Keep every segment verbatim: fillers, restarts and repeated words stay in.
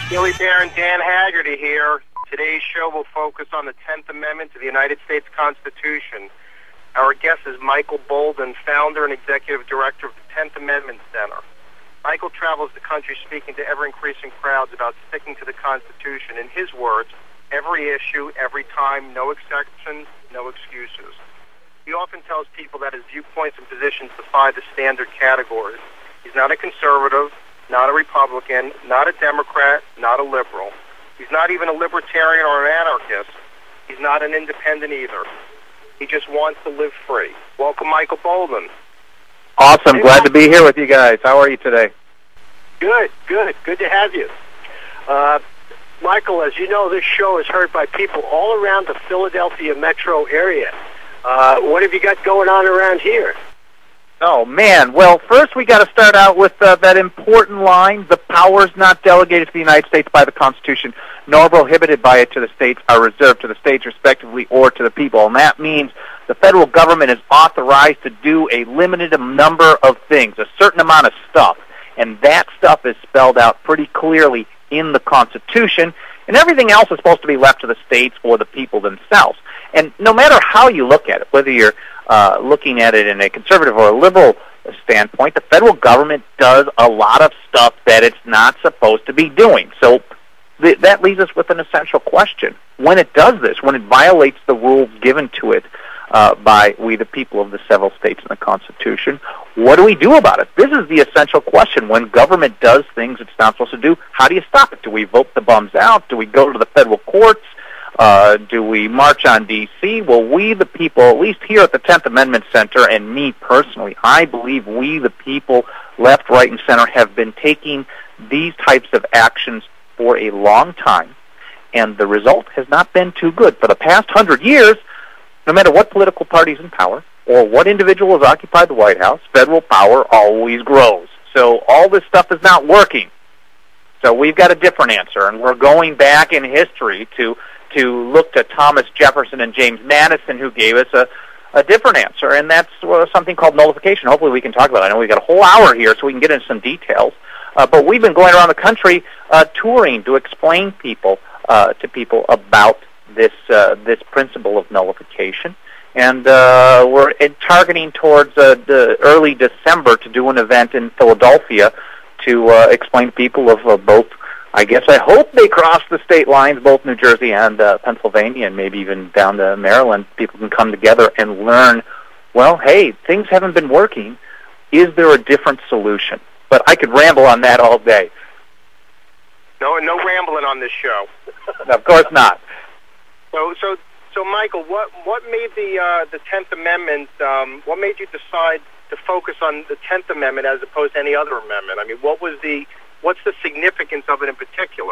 Billy Baer and Dan Haggerty here. Today's show will focus on the tenth Amendment to the United States Constitution. Our guest is Michael Boldin, founder and executive director of the tenth Amendment Center. Michael travels the country speaking to ever-increasing crowds about sticking to the Constitution. In his words, every issue, every time, no exceptions, no excuses. He often tells people that his viewpoints and positions defy the standard categories. He's not a conservative, not a Republican, not a Democrat, not a liberal. He's not even a libertarian or an anarchist. He's not an independent either. He just wants to live free. Welcome, Michael Boldin. Awesome. Glad to be here with you guys. How are you today? Good, good. Good to have you. Uh, Michael, as you know, this show is heard by people all around the Philadelphia metro area. Uh, what have you got going on around here? Oh, man. Well, first we got to start out with uh, that important line, the powers not delegated to the United States by the Constitution, nor prohibited by it to the states, are reserved to the states respectively or to the people. And that means the federal government is authorized to do a limited number of things, a certain amount of stuff. And that stuff is spelled out pretty clearly in the Constitution. And everything else is supposed to be left to the states or the people themselves. And no matter how you look at it, whether you're uh, looking at it in a conservative or a liberal standpoint, the federal government does a lot of stuff that it's not supposed to be doing. So th- that leaves us with an essential question. When it does this, when it violates the rules given to it uh, by we the people of the several states in the Constitution, what do we do about it? This is the essential question. When government does things it's not supposed to do, how do you stop it? Do we vote the bums out? Do we go to the federal courts? Uh, do we march on D C? Well, we the people, at least here at the tenth Amendment Center, and me personally, I believe we the people, left, right, and center, have been taking these types of actions for a long time, and the result has not been too good. For the past hundred years, no matter what political party is in power or what individual has occupied the White House, federal power always grows. So all this stuff is not working. So we've got a different answer, and we're going back in history to to look to Thomas Jefferson and James Madison, who gave us a, a different answer, and that's uh, something called nullification. Hopefully we can talk about it. I know we've got a whole hour here, so we can get into some details. Uh, but we've been going around the country uh, touring to explain people uh, to people about this uh, this principle of nullification. And uh, we're targeting towards uh, the early December to do an event in Philadelphia to uh, explain to people of uh, both, I guess I hope they cross the state lines, both New Jersey and uh, Pennsylvania, and maybe even down to Maryland. People can come together and learn, well, hey, things haven't been working. Is there a different solution? But I could ramble on that all day. No, no rambling on this show. Of course not. So, so, so, Michael, what what made the uh, the tenth Amendment? Um, what made you decide to focus on the tenth Amendment as opposed to any other amendment? I mean, what was the what's the significance of it in particular?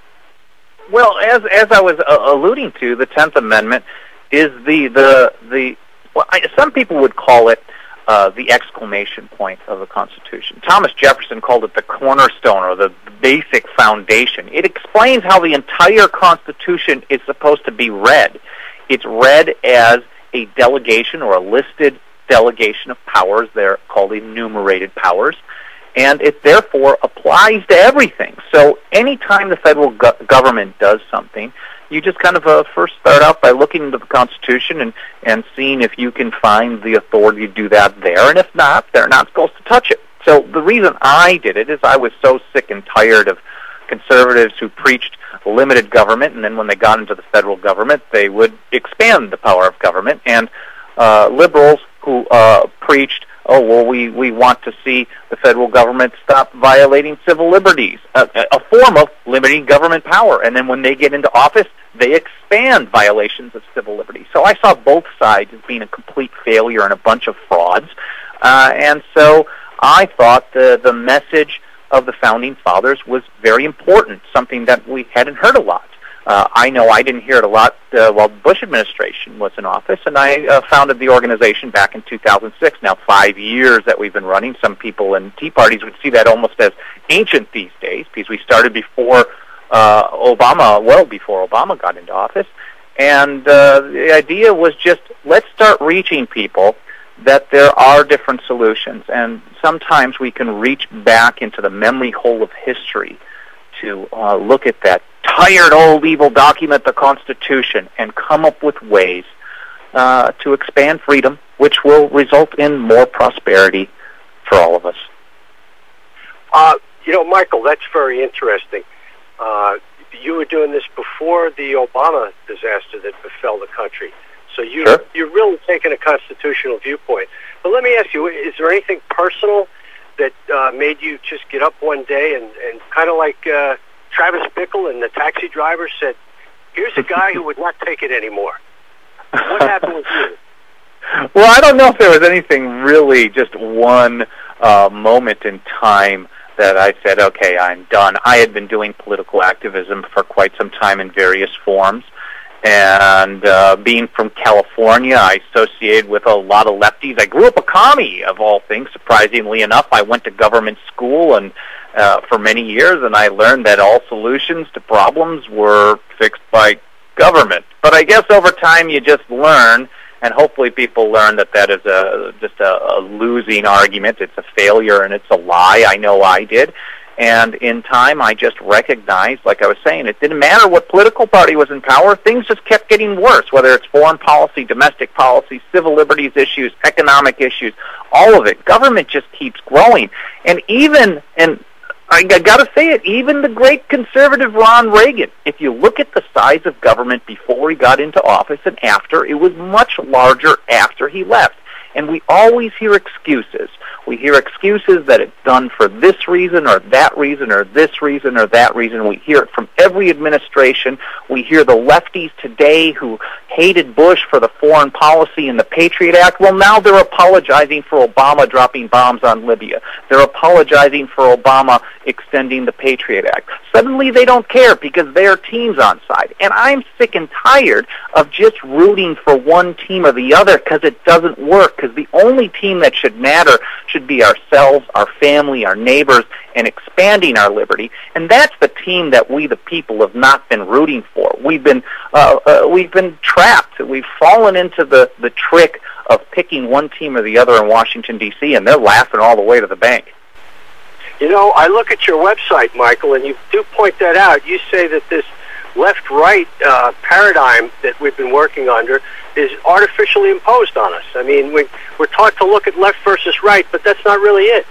Well, as as I was uh, alluding to, the tenth Amendment is the the the well, I, some people would call it uh, the exclamation point of the Constitution. Thomas Jefferson called it the cornerstone or the basic foundation. It explains how the entire Constitution is supposed to be read. It's read as a delegation or a listed delegation of powers. They're called enumerated powers. And it therefore applies to everything. So anytime the federal go- government does something, you just kind of uh, first start out by looking into the Constitution and, and seeing if you can find the authority to do that there. And if not, they're not supposed to touch it. So the reason I did it is I was so sick and tired of conservatives who preached limited government, and then when they got into the federal government, they would expand the power of government, and uh, liberals who uh, preached, oh, well, we, we want to see the federal government stop violating civil liberties, a, a form of limiting government power. And then when they get into office, they expand violations of civil liberties. So I saw both sides as being a complete failure and a bunch of frauds. Uh, and so I thought the, the message of the Founding Fathers was very important, something that we hadn't heard a lot. Uh, I know I didn't hear it a lot uh, while the Bush administration was in office, and I uh, founded the organization back in two thousand six. Now, five years that we've been running. Some people in Tea Parties would see that almost as ancient these days, because we started before uh, Obama, well before Obama got into office. And uh, the idea was just, let's start reaching people that there are different solutions, and sometimes we can reach back into the memory hole of history to uh, look at that tired old evil document, the Constitution, and come up with ways uh, to expand freedom, which will result in more prosperity for all of us. Uh, you know, Michael, that's very interesting. Uh, you were doing this before the Obama disaster that befell the country. So you, sure. you're really taking a constitutional viewpoint. But let me ask you, is there anything personal that uh, made you just get up one day and, and kind of like uh, Travis Bickle and the taxi driver said, here's a guy who would not take it anymore? What happened with you? Well, I don't know if there was anything really, just one uh, moment in time that I said, okay, I'm done. I had been doing political activism for quite some time in various forms. And uh, being from California, I associated with a lot of lefties. I grew up a commie, of all things, surprisingly enough. I went to government school and uh, for many years, and I learned that all solutions to problems were fixed by government. But I guess over time you just learn, and hopefully people learn that that is a just a, a losing argument. It's a failure and it's a lie. I know I did. And in time, I just recognized, like I was saying, it didn't matter what political party was in power. Things just kept getting worse, whether it's foreign policy, domestic policy, civil liberties issues, economic issues, all of it. Government just keeps growing. And even, and I got to say it, even the great conservative Ron Reagan, if you look at the size of government before he got into office and after, it was much larger after he left. And we always hear excuses. We hear excuses that it's done for this reason or that reason or this reason or that reason. We hear it from every administration. We hear the lefties today who hated Bush for the foreign policy and the Patriot Act. Well, now they're apologizing for Obama dropping bombs on Libya. They're apologizing for Obama extending the Patriot Act. Suddenly they don't care because their team's on side. And I'm sick and tired of just rooting for one team or the other because it doesn't work, because the only team that should matter should be ourselves, our family, our neighbors, and expanding our liberty. And that's the team that we, the people, have not been rooting for. We've been uh, uh, we've been trapped. We've fallen into the, the trick of picking one team or the other in Washington, D C, and they're laughing all the way to the bank. You know, I look at your website, Michael, and you do point that out. You say that this left-right uh, paradigm that we've been working under is artificially imposed on us. I mean, we, we're taught to look at left versus right, but that's not really it.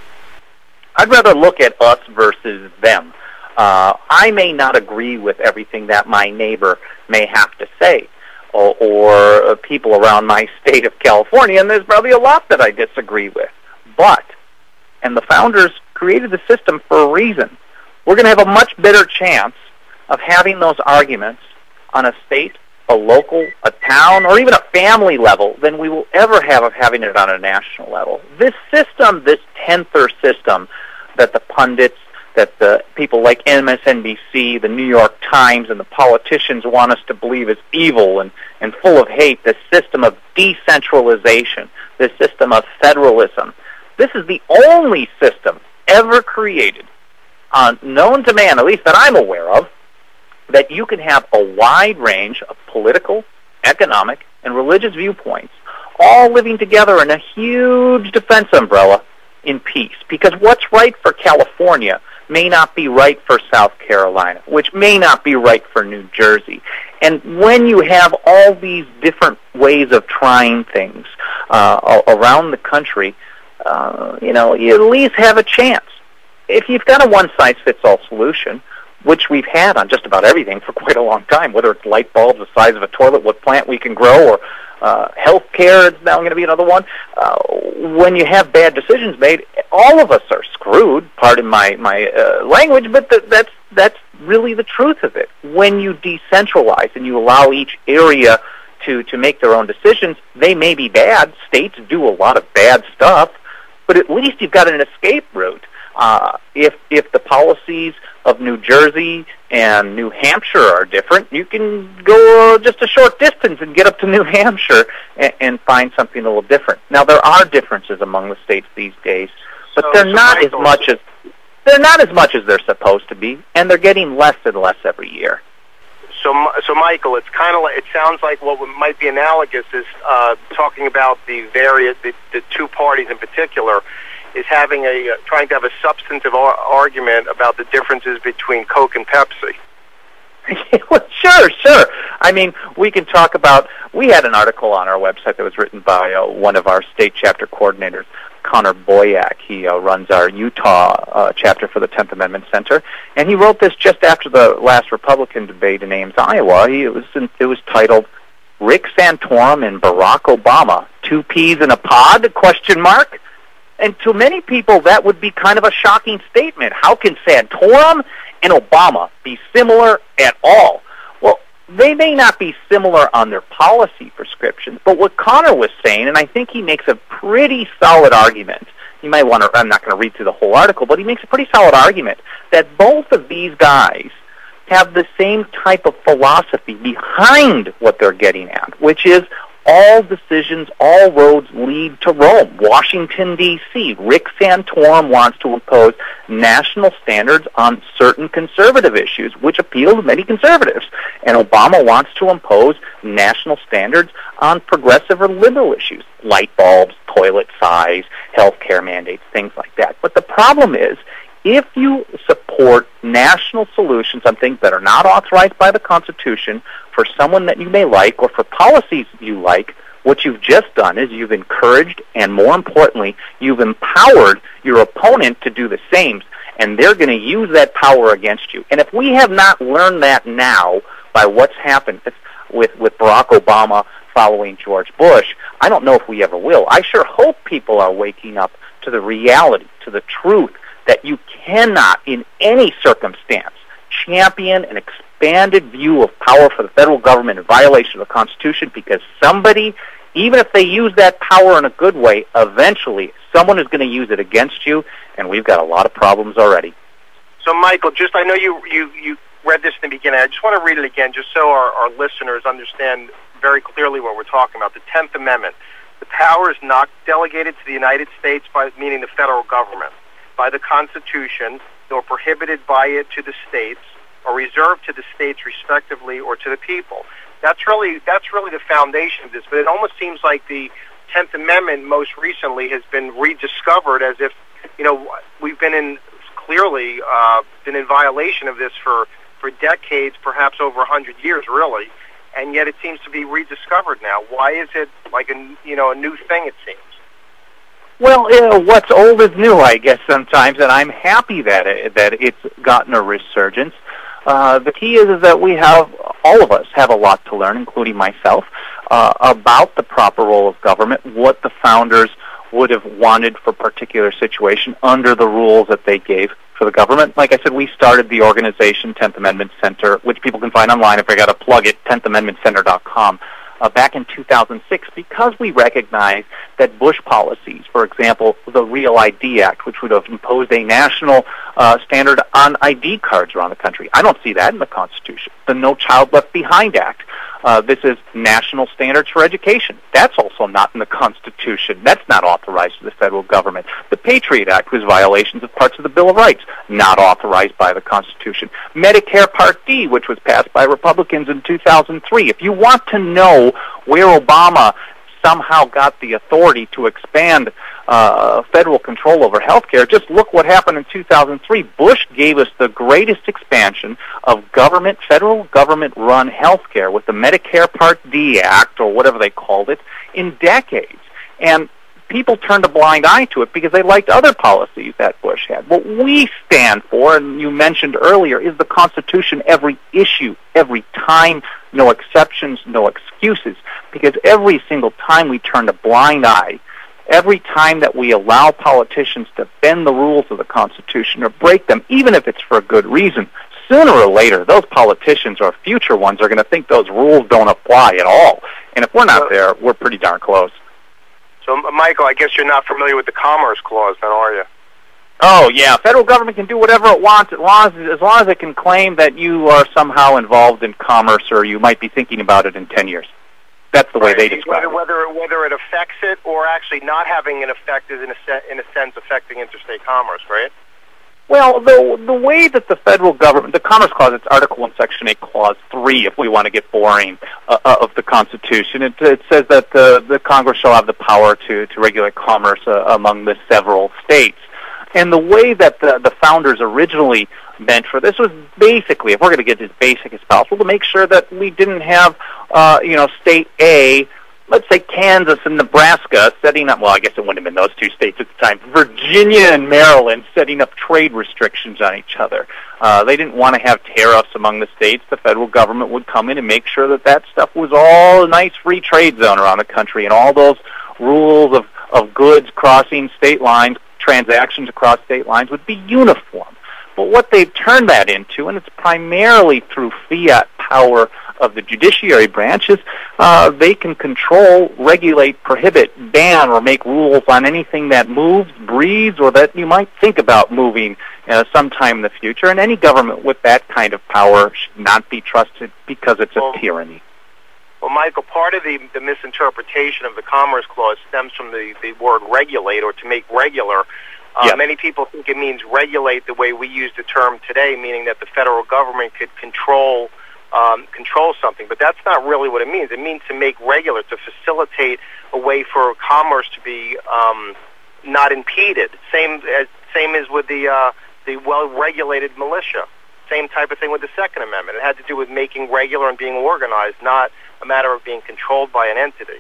I'd rather look at us versus them. Uh, I may not agree with everything that my neighbor may have to say, or, or uh, people around my state of California, and there's probably a lot that I disagree with. But, and the founders created the system for a reason, we're going to have a much better chance of having those arguments on a state, a local, a town, or even a family level than we will ever have of having it on a national level. This system, this tenth-er system that the pundits, that the people like M S N B C, the New York Times, and the politicians want us to believe is evil and, and full of hate, this system of decentralization, this system of federalism, this is the only system ever created, uh, known to man, at least that I'm aware of, that you can have a wide range of political, economic, and religious viewpoints all living together in a huge defense umbrella in peace. Because what's right for California may not be right for South Carolina, which may not be right for New Jersey. And when you have all these different ways of trying things uh, around the country, uh, you know, you at least have a chance. If you've got a one-size-fits-all solution, which we've had on just about everything for quite a long time, whether it's light bulbs the size of a toilet, what plant we can grow, or uh, health care, it's now going to be another one. Uh, when you have bad decisions made, all of us are screwed, pardon my, my uh, language, but th- that's, that's really the truth of it. When you decentralize and you allow each area to, to make their own decisions, they may be bad. States do a lot of bad stuff, but at least you've got an escape route. Uh, if if the policies of New Jersey and New Hampshire are different, you can go uh, just a short distance and get up to New Hampshire and, and find something a little different. Now, there are differences among the states these days, but so, they're so not Michael, as much as they're not as much as they're supposed to be, and they're getting less and less every year. So, so Michael, it's kind of like, it sounds like what might be analogous is uh, talking about the various the, the two parties in particular. is having a uh, trying to have a substantive ar- argument about the differences between Coke and Pepsi. Well, sure, sure. I mean, we can talk about, we had an article on our website that was written by uh, one of our state chapter coordinators, Connor Boyack. He uh, runs our Utah uh, chapter for the tenth Amendment Center, and he wrote this just after the last Republican debate in Ames, Iowa. He, it was it was titled, Rick Santorum and Barack Obama, Two Peas in a Pod, question mark? And to many people, that would be kind of a shocking statement. How can Santorum and Obama be similar at all? Well, they may not be similar on their policy prescriptions, but what Connor was saying, and I think he makes a pretty solid argument, you might want to, I'm not going to read through the whole article, but he makes a pretty solid argument that both of these guys have the same type of philosophy behind what they're getting at, which is all decisions, all roads lead to Rome. Washington, D C Rick Santorum wants to impose national standards on certain conservative issues, which appeal to many conservatives. And Obama wants to impose national standards on progressive or liberal issues, light bulbs, toilet size, health care mandates, things like that. But the problem is, if you support national solutions on things that are not authorized by the Constitution for someone that you may like or for policies you like, what you've just done is you've encouraged and, more importantly, you've empowered your opponent to do the same, and they're going to use that power against you. And if we have not learned that now by what's happened with, with Barack Obama following George Bush, I don't know if we ever will. I sure hope people are waking up to the reality, to the truth, that you cannot, in any circumstance, champion an expanded view of power for the federal government in violation of the Constitution, because somebody, even if they use that power in a good way, eventually someone is going to use it against you, and we've got a lot of problems already. So, Michael, just I know you, you, you read this in the beginning. I just want to read it again just so our, our listeners understand very clearly what we're talking about. The tenth Amendment. The power is not delegated to the United States, by meaning the federal government, by the Constitution, nor prohibited by it to the states, or reserved to the states respectively, or to the people. That's really that's really the foundation of this. But it almost seems like the tenth Amendment most recently has been rediscovered, as if, you know, we've been in clearly uh, been in violation of this for, for decades, perhaps over a hundred years, really, and yet it seems to be rediscovered now. Why is it like a you know a new thing? It seems. Well, uh, what's old is new, I guess, sometimes, and I'm happy that it, that it's gotten a resurgence. Uh, the key is, is that we have, all of us have a lot to learn, including myself, uh, about the proper role of government, what the founders would have wanted for a particular situation under the rules that they gave for the government. Like I said, we started the organization tenth Amendment Center, which people can find online if I got to plug it, tenth amendment center dot com. Uh, back in two thousand six, because we recognized that Bush policies, for example, the Real I D Act, which would have imposed a national uh, standard on I D cards around the country. I don't see that in the Constitution. The No Child Left Behind Act. Uh, this is national standards for education. That's also not in the Constitution. That's not authorized to the federal government. The Patriot Act was violations of parts of the Bill of Rights, not authorized by the Constitution. Medicare Part D, which was passed by Republicans in two thousand three. If you want to know where Obama somehow got the authority to expand uh, federal control over health care, just look what happened in two thousand three. Bush gave us the greatest expansion of government, federal government-run health care with the Medicare Part D Act, or whatever they called it, in decades. And people turned a blind eye to it because they liked other policies that Bush had. What we stand for, and you mentioned earlier, is the Constitution, every issue, every time, no exceptions, no excuses, because every single time we turn a blind eye, every time that we allow politicians to bend the rules of the Constitution or break them, even if it's for a good reason, sooner or later, those politicians or future ones are going to think those rules don't apply at all. And if we're not there, we're pretty darn close. So, Michael, I guess you're not familiar with the Commerce Clause, then, are you? Oh, yeah. Federal government can do whatever it wants as long as, as long as it can claim that you are somehow involved in commerce, or you might be thinking about it in ten years. That's the way right. they describe whether, it. Whether, whether it affects it or actually not having an effect is, in a, se- in a sense, affecting interstate commerce, right? Well, the the way that the federal government, the Commerce Clause, it's Article one, Section eight, Clause three, if we want to get boring, uh, of the Constitution. It, it says that the, the Congress shall have the power to, to regulate commerce uh, among the several states. And the way that the, the founders originally meant for this was basically, if we're going to get as basic as possible, to make sure that we didn't have, uh, you know, State A, let's say Kansas and Nebraska setting up, well, I guess it wouldn't have been those two states at the time, Virginia and Maryland setting up trade restrictions on each other. Uh, they didn't want to have tariffs among the states. The federal government would come in and make sure that that stuff was all a nice free trade zone around the country, and all those rules of, of goods crossing state lines, transactions across state lines would be uniform. But what they've turned that into, and it's primarily through fiat power of the judiciary branch, is uh, they can control, regulate, prohibit, ban, or make rules on anything that moves, breathes, or that you might think about moving uh, sometime in the future. And any government with that kind of power should not be trusted because it's a well, tyranny. Well, Michael, part of the, the misinterpretation of the Commerce Clause stems from the, the word regulate, or to make regular. Uh, yep. Many people think it means regulate the way we use the term today, meaning that the federal government could control um, control something. But that's not really what it means. It means to make regular, to facilitate a way for commerce to be um, not impeded. Same as same as with the uh, the well-regulated militia. Same type of thing with the Second Amendment. It had to do with making regular and being organized, not a matter of being controlled by an entity.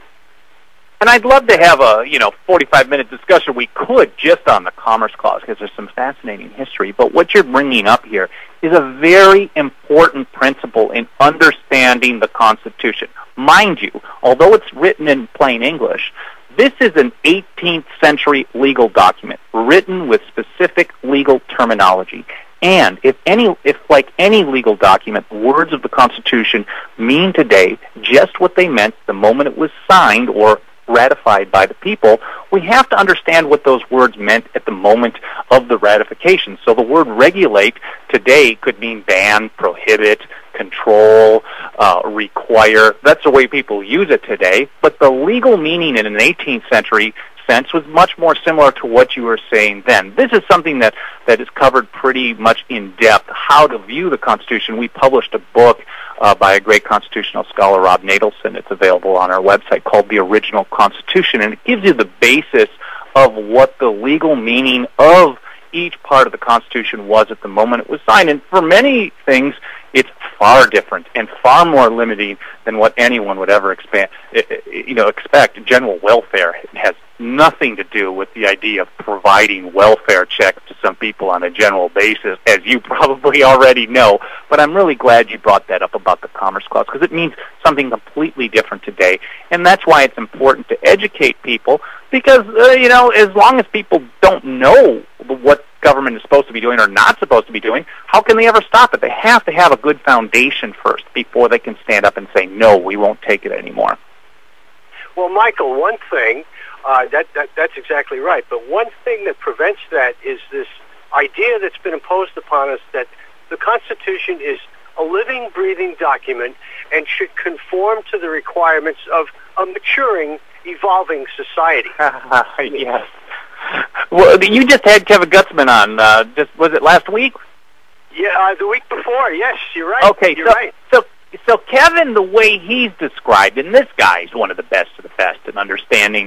And I'd love to have a, you know, forty-five minute discussion. We could just on the Commerce Clause because there's some fascinating history. But what you're bringing up here is a very important principle in understanding the Constitution. Mind you, although it's written in plain English, this is an eighteenth century legal document written with specific legal terminology. And if any, if like any legal document, words of the Constitution mean today just what they meant the moment it was signed or ratified by the people, we have to understand what those words meant at the moment of the ratification. So the word regulate today could mean ban, prohibit, control, uh, require. That's the way people use it today. But the legal meaning in an eighteenth century sense was much more similar to what you were saying then. This is something that, that is covered pretty much in depth, how to view the Constitution. We published a book uh, by a great constitutional scholar, Rob Nadelson. It's available on our website, called The Original Constitution, and it gives you the basis of what the legal meaning of each part of the Constitution was at the moment it was signed. And for many things, it's far different and far more limiting than what anyone would ever expect. You know, expect. General welfare has nothing to do with the idea of providing welfare checks to some people on a general basis, as you probably already know. But I'm really glad you brought that up about the Commerce Clause, because it means something completely different today. And that's why it's important to educate people, because, uh, you know, as long as people don't know what government is supposed to be doing or not supposed to be doing, how can they ever stop it? They have to have a good foundation first before they can stand up and say, no, we won't take it anymore. Well, Michael, one thing, uh, that, that that's exactly right, but one thing that prevents that is this idea that's been imposed upon us that the Constitution is a living, breathing document and should conform to the requirements of a maturing, evolving society. Yes. Well, you just had Kevin Gutzman on. Uh, just was it last week? Yeah, uh, the week before. Yes, you're right. Okay, you're so, right. So, so Kevin, the way he's described, and this guy's one of the best of the best in understanding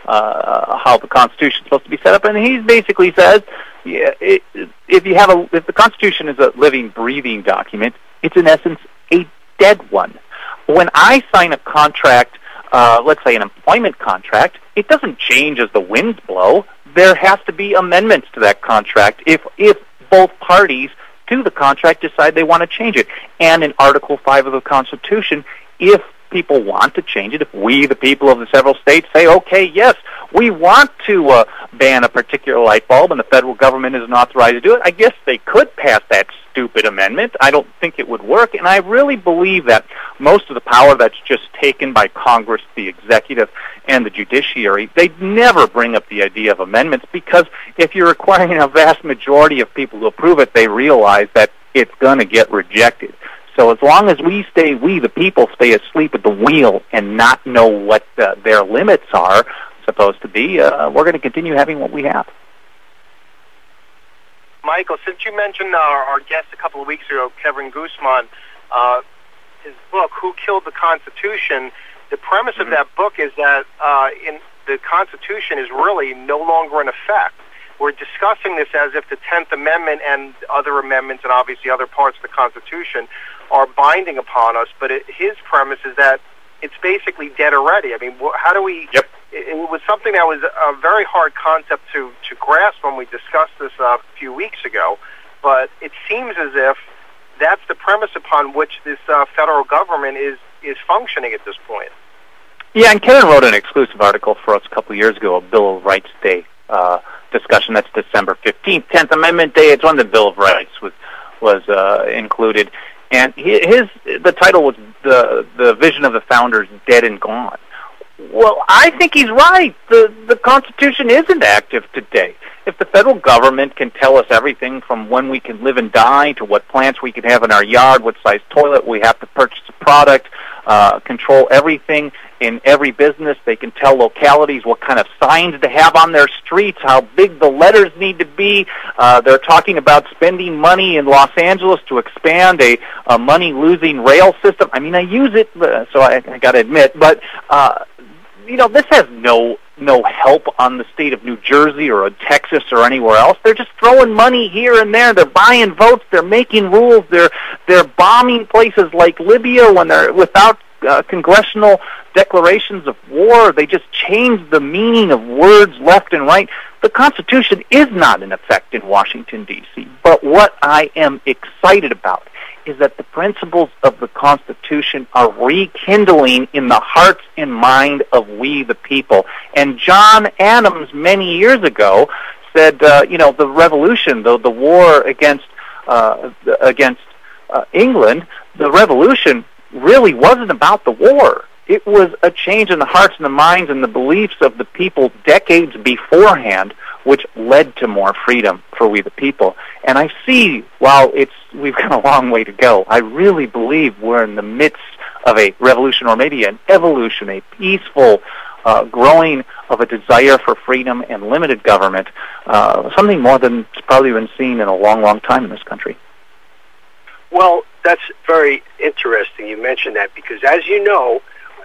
uh, how the Constitution is supposed to be set up, and he basically says, yeah, it, if you have a, if the Constitution is a living, breathing document, it's in essence a dead one. When I sign a contract, uh, let's say an employment contract, it doesn't change as the winds blow. There has to be amendments to that contract if if both parties to the contract decide they want to change it. And in Article five of the Constitution, if people want to change it, if we, the people of the several states, say, okay, yes, we want to uh, ban a particular light bulb and the federal government isn't authorized to do it, I guess they could pass that stupid amendment. I don't think it would work, and I really believe that most of the power that's just taken by Congress, the executive, and the judiciary, they never bring up the idea of amendments, because if you're requiring a vast majority of people to approve it, they realize that it's going to get rejected. So as long as we stay, we the people stay asleep at the wheel and not know what uh, their limits are supposed to be, uh, we're going to continue having what we have. Michael, since you mentioned our, our guest a couple of weeks ago, Kevin Guzman, uh, his book, Who Killed the Constitution, the premise mm-hmm. of that book is that uh, in the Constitution is really no longer in effect. We're discussing this as if the tenth Amendment and other amendments and obviously other parts of the Constitution are binding upon us, but it, his premise is that it's basically dead already. I mean, how do we... Yep. It, it was something that was a very hard concept to, to grasp when we discussed this uh, a few weeks ago, but it seems as if that's the premise upon which this uh, federal government is, is functioning at this point. Yeah, and Kevin wrote an exclusive article for us a couple of years ago, a Bill of Rights Day uh, discussion. That's December fifteenth, tenth Amendment Day. It's when the Bill of Rights was was uh, included. And his the title was the the vision of the founders dead and gone. Well, I think he's right. The the Constitution isn't active today. If the federal government can tell us everything from when we can live and die to what plants we can have in our yard, what size toilet we have to purchase a product, uh, control everything in every business, they can tell localities what kind of signs to have on their streets, how big the letters need to be. Uh, they're talking about spending money in Los Angeles to expand a, a money-losing rail system. I mean, I use it, uh, so I, I got to admit, but uh, you know, this has no no help on the state of New Jersey or Texas or anywhere else. They're just throwing money here and there. They're buying votes. They're making rules. They're they're bombing places like Libya when they're without uh, congressional declarations of war. They just change the meaning of words left and right. The Constitution is not in effect in Washington, D C, but what I am excited about is that the principles of the Constitution are rekindling in the hearts and mind of we the people. And John Adams, many years ago, said, uh, you know, the revolution, the, the war against, uh, against uh, England, the revolution really wasn't about the war. It was a change in the hearts and the minds and the beliefs of the people decades beforehand, which led to more freedom for we the people. And I see, while it's we've got a long way to go, I really believe we're in the midst of a revolution, or maybe an evolution, a peaceful uh, growing of a desire for freedom and limited government, uh, something more than it's probably been seen in a long, long time in this country. Well, that's very interesting you mentioned that, because as you know,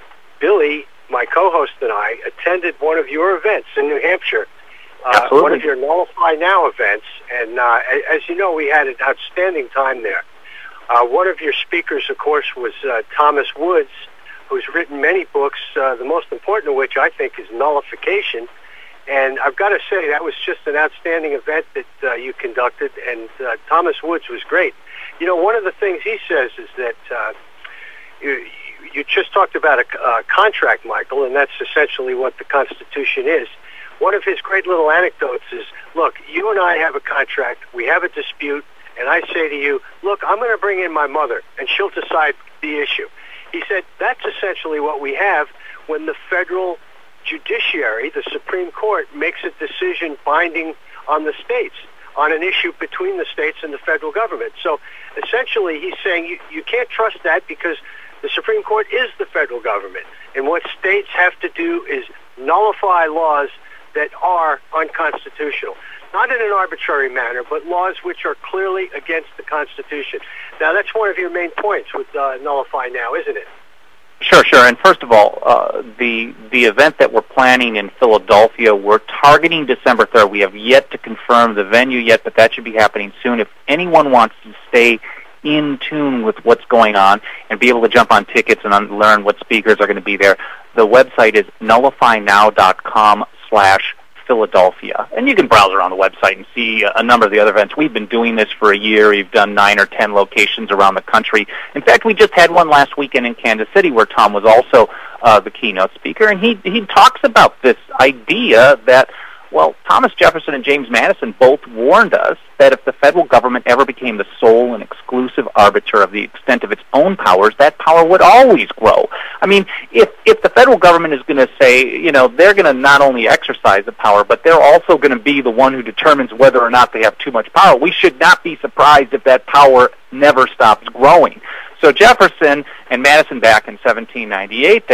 Billy, my co-host, and I attended one of your events in New Hampshire, uh, one of your Nullify Now events, and uh, as you know, we had an outstanding time there. Uh, one of your speakers, of course, was uh, Thomas Woods, who's written many books, uh, the most important of which I think is Nullification. And I've got to say, that was just an outstanding event that uh, you conducted, and uh, Thomas Woods was great. You know, one of the things he says is that uh, you, you just talked about a uh, contract, Michael, and that's essentially what the Constitution is. One of his great little anecdotes is, look, you and I have a contract, we have a dispute, and I say to you, look, I'm going to bring in my mother, and she'll decide the issue. He said, that's essentially what we have when the federal judiciary, the Supreme Court, makes a decision binding on the states, on an issue between the states and the federal government. So essentially he's saying you, you can't trust that because the Supreme Court is the federal government. And what states have to do is nullify laws that are unconstitutional. Not in an arbitrary manner, but laws which are clearly against the Constitution. Now, that's one of your main points with uh, Nullify Now, isn't it? Sure, sure. And first of all, uh, the the event that we're planning in Philadelphia, we're targeting December third. We have yet to confirm the venue yet, but that should be happening soon. If anyone wants to stay in tune with what's going on and be able to jump on tickets and un- learn what speakers are going to be there, the website is nullify now dot com slash Philadelphia. And you can browse around the website and see a number of the other events. We've been doing this for a year. We've done nine or ten locations around the country. In fact, we just had one last weekend in Kansas City where Tom was also uh, the keynote speaker, and he he talks about this idea that, well, Thomas Jefferson and James Madison both warned us that if the federal government ever became the sole and exclusive arbiter of the extent of its own powers, that power would always grow. I mean, if if the federal government is going to say, you know, they're going to not only exercise the power, but they're also going to be the one who determines whether or not they have too much power, we should not be surprised if that power never stops growing. So Jefferson and Madison back in seventeen ninety-eight, they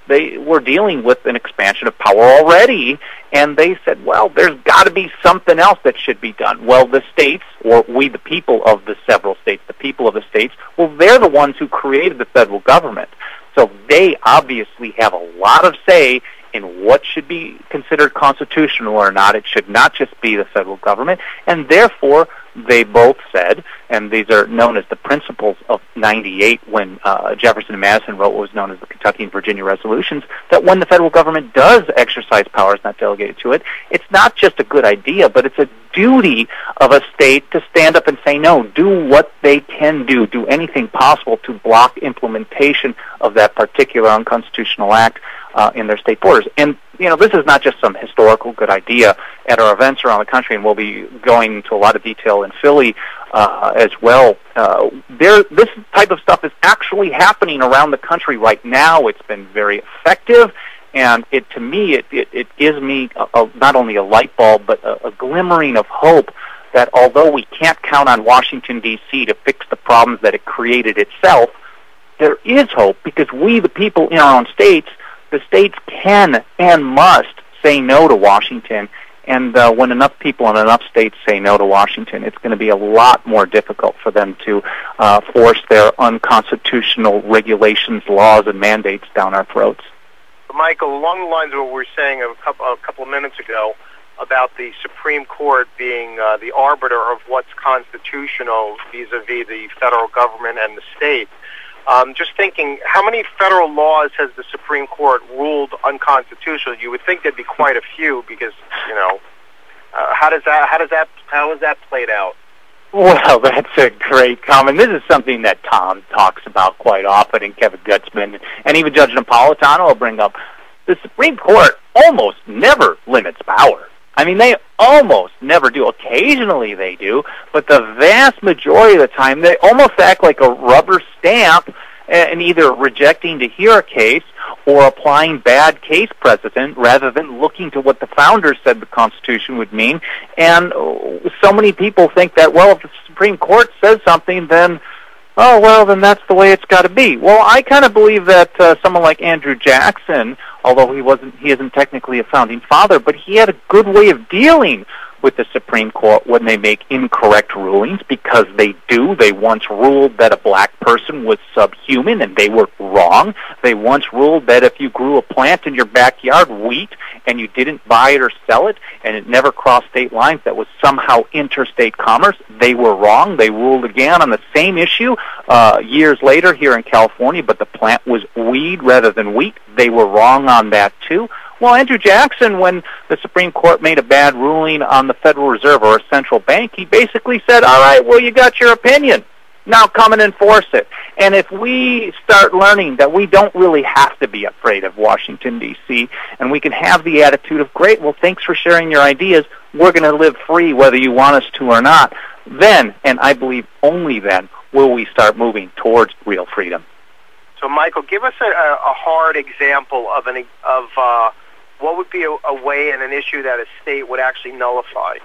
they were dealing with an expansion of power already, and they said, well, there's got to be something else that should be done. Well, the states, or we the people of the several states, the people of the states, well, they're the ones who created the federal government. So they obviously have a lot of say in what should be considered constitutional or not. It should not just be the federal government, and therefore they both said, and these are known as the principles of ninety-eight when uh, Jefferson and Madison wrote what was known as the Kentucky and Virginia Resolutions, that when the federal government does exercise powers not delegated to it, it's not just a good idea, but it's a duty of a state to stand up and say no, do what they can do, do anything possible to block implementation of that particular unconstitutional act uh, in their state borders. And, you know, this is not just some historical good idea. At our events around the country, and we'll be going into a lot of detail in Philly uh, as well, uh, there, this type of stuff is actually happening around the country right now. It's been very effective, and it, to me, it, it, it gives me a, a, not only a light bulb, but a, a glimmering of hope that although we can't count on Washington, D C to fix the problems that it created itself, there is hope, because we, the people in our own states, the states can and must say no to Washington. And uh, when enough people in enough states say no to Washington, it's going to be a lot more difficult for them to uh, force their unconstitutional regulations, laws, and mandates down our throats. Michael, along the lines of what we were saying a couple, a couple of minutes ago about the Supreme Court being uh, the arbiter of what's constitutional vis-a-vis the federal government and the state, Um, just thinking, how many federal laws has the Supreme Court ruled unconstitutional? You would think there'd be quite a few, because you know, uh, how does that how does that how is that played out? Well, that's a great comment. This is something that Tom talks about quite often, and Kevin Gutzman, and even Judge Napolitano will bring up. The Supreme Court almost never limits power. I mean, they almost never do. Occasionally they do, but the vast majority of the time they almost act like a rubber stamp in either rejecting to hear a case or applying bad case precedent rather than looking to what the founders said the Constitution would mean. And so many people think that, well, if the Supreme Court says something, then oh, well, then that's the way it's got to be. Well, I kind of believe that uh, someone like Andrew Jackson, although he wasn't, he isn't technically a founding father, but he had a good way of dealing with the Supreme Court when they make incorrect rulings, because they do. They once ruled that a black person was subhuman, and they were wrong. They once ruled that if you grew a plant in your backyard, wheat, and you didn't buy it or sell it, and it never crossed state lines, that was somehow interstate commerce. They were wrong. They ruled again on the same issue uh, years later here in California, but the plant was weed rather than wheat. They were wrong on that too. Well, Andrew Jackson, when the Supreme Court made a bad ruling on the Federal Reserve or a central bank, he basically said, all right, well, you got your opinion. Now come and enforce it. And if we start learning that we don't really have to be afraid of Washington, D C, and we can have the attitude of, great, well, thanks for sharing your ideas, we're going to live free whether you want us to or not, then, and I believe only then, will we start moving towards real freedom. So, Michael, give us a, a hard example of an of uh, what would be a, a way and an issue that a state would actually nullify.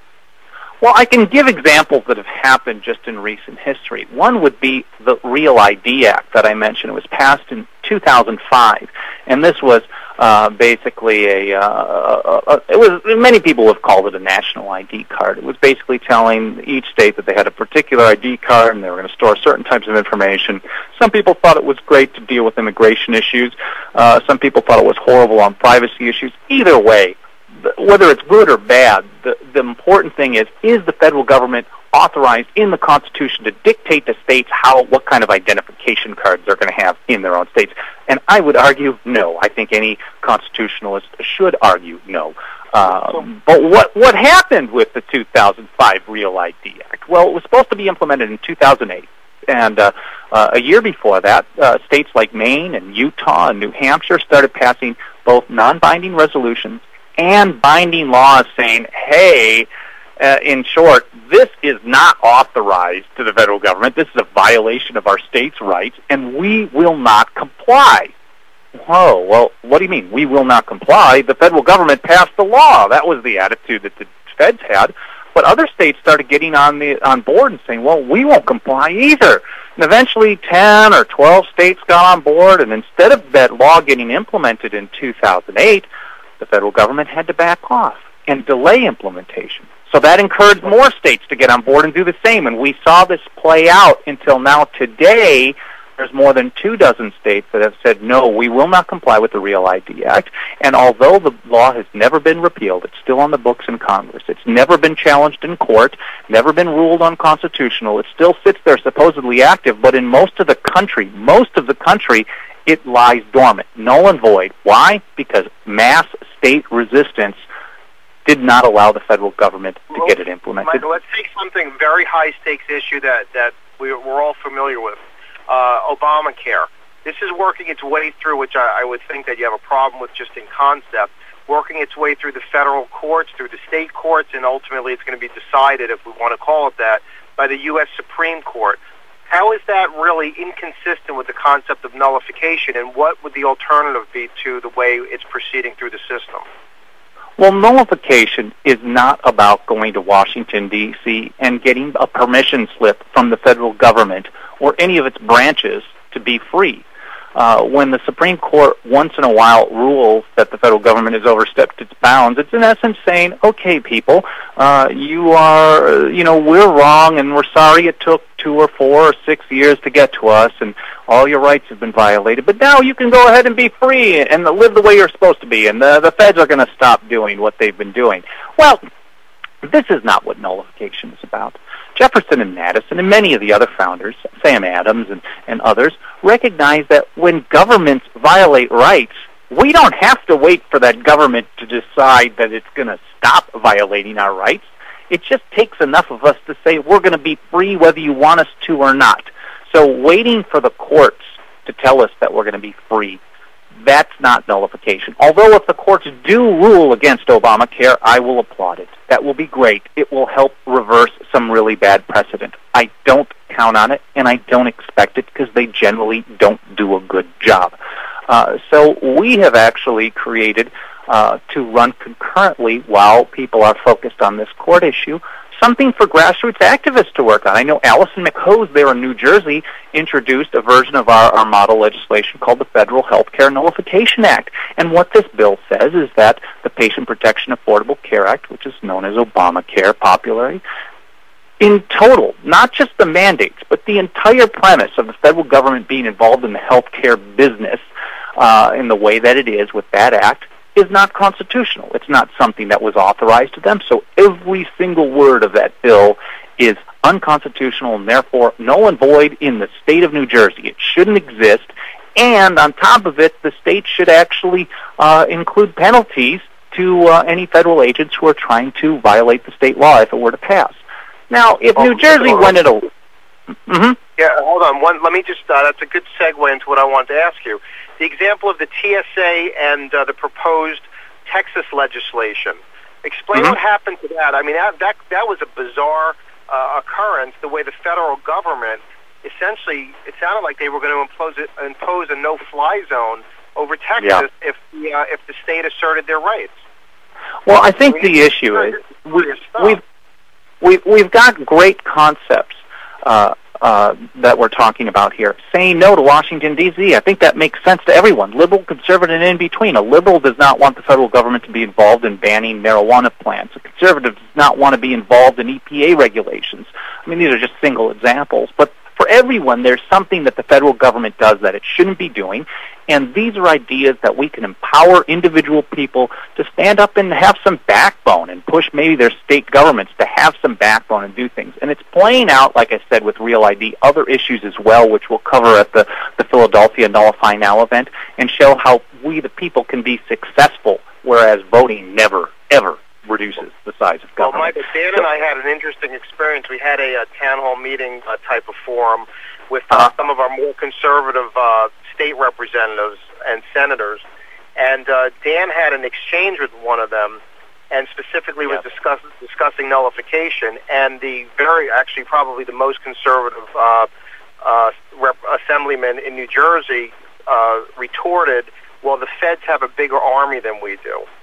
Well, I can give examples that have happened just in recent history. One would be the Real I D Act that I mentioned. It was passed in two thousand five, and this was uh, basically a, uh, a, a, it was, many people have called it a national I D card. It was basically telling each state that they had a particular I D card and they were going to store certain types of information. Some people thought it was great to deal with immigration issues. Uh, some people thought it was horrible on privacy issues. Either way, whether it's good or bad, the, the important thing is, is the federal government authorized in the Constitution to dictate to states how, what kind of identification cards they're going to have in their own states? And I would argue no. I think any constitutionalist should argue no. Um, but what what happened with the two thousand five Real I D Act? Well, it was supposed to be implemented in two thousand eight. And uh, uh, a year before that, uh, states like Maine and Utah and New Hampshire started passing both non-binding resolutions and binding laws saying, hey, uh, in short, this is not authorized to the federal government. This is a violation of our states' rights, and we will not comply. Whoa, well, what do you mean, we will not comply? The federal government passed the law. That was the attitude that the feds had. But other states started getting on the on board and saying, well, we won't comply either. And eventually ten or twelve states got on board, and instead of that law getting implemented in two thousand eight, the federal government had to back off and delay implementation. So that encouraged more states to get on board and do the same, and we saw this play out until now. Today, there's more than two dozen states that have said, no, we will not comply with the Real I D Act, and although the law has never been repealed, it's still on the books in Congress. It's never been challenged in court, never been ruled unconstitutional. It still sits there supposedly active, but in most of the country, most of the country, it lies dormant, null and void. Why? Because mass state resistance did not allow the federal government to well, get it implemented. Michael, let's take something very high-stakes issue that, that we're, we're all familiar with, uh, Obamacare. This is working its way through, which I, I would think that you have a problem with just in concept, working its way through the federal courts, through the state courts, and ultimately it's going to be decided, if we want to call it that, by the U S Supreme Court. How is that really inconsistent with the concept of nullification, and what would the alternative be to the way it's proceeding through the system? Well, nullification is not about going to Washington, D C and getting a permission slip from the federal government or any of its branches to be free. Uh, when the Supreme Court once in a while rules that the federal government has overstepped its bounds, it's in essence saying, okay, people, uh, you are, you know, we're wrong and we're sorry it took two or four or six years to get to us and all your rights have been violated, but now you can go ahead and be free and live the way you're supposed to be, and the, the feds are going to stop doing what they've been doing. Well, this is not what nullification is about. Jefferson and Madison and many of the other founders, Sam Adams and, and others, recognize that when governments violate rights, we don't have to wait for that government to decide that it's going to stop violating our rights. It just takes enough of us to say we're going to be free whether you want us to or not. So waiting for the courts to tell us that we're going to be free, that's not nullification. Although if the courts do rule against Obamacare, I will applaud it. That will be great. It will help reverse some really bad precedent. I don't count on it, and I don't expect it because they generally don't do a good job. Uh, so we have actually created, uh, to run concurrently while people are focused on this court issue, something for grassroots activists to work on. I know Allison McHose there in New Jersey introduced a version of our, our model legislation called the Federal Health Care Nullification Act. And what this bill says is that the Patient Protection Affordable Care Act, which is known as Obamacare popularly, in total, not just the mandates, but the entire premise of the federal government being involved in the health care business uh, in the way that it is with that act, is not constitutional. It's not something that was authorized to them. So every single word of that bill is unconstitutional and therefore null and void in the state of New Jersey. It shouldn't exist. And on top of it, the state should actually uh, include penalties to uh, any federal agents who are trying to violate the state law if it were to pass. Now, if well, New Jersey went it over... Mm-hmm. Yeah, hold on. One, let me just, uh, that's a good segue into what I wanted to ask you. The example of the T S A and uh, the proposed Texas legislation. Explain mm-hmm. what happened to that. I mean, that that, that was a bizarre uh, occurrence, the way the federal government, essentially, it sounded like they were going to impose, it, impose a no-fly zone over Texas yeah. if, the, uh, if the state asserted their rights. Well, I think I mean, the issue is we, we've, we've, we've got great concepts uh, Uh, that we're talking about here. Saying no to Washington, D C, I think that makes sense to everyone, liberal, conservative, and in between. A liberal does not want the federal government to be involved in banning marijuana plants. A conservative does not want to be involved in E P A regulations. I mean, these are just single examples. But for everyone, there's something that the federal government does that it shouldn't be doing, and these are ideas that we can empower individual people to stand up and have some backbone and push maybe their state governments to have some backbone and do things. And it's playing out, like I said, with Real I D, other issues as well, which we'll cover at the, the Philadelphia Nullify Now event, and show how we, the people, can be successful, whereas voting never, ever reduces the size of government. Well, Michael, Dan and I had an interesting experience. We had a, a town hall meeting uh, type of forum with uh, uh-huh. some of our more conservative uh, state representatives and senators, and uh, Dan had an exchange with one of them, and specifically was yes. discuss, discussing nullification, and the very, actually probably the most conservative uh, uh, rep- assemblyman in New Jersey uh, retorted, well, the feds have a bigger army than we do.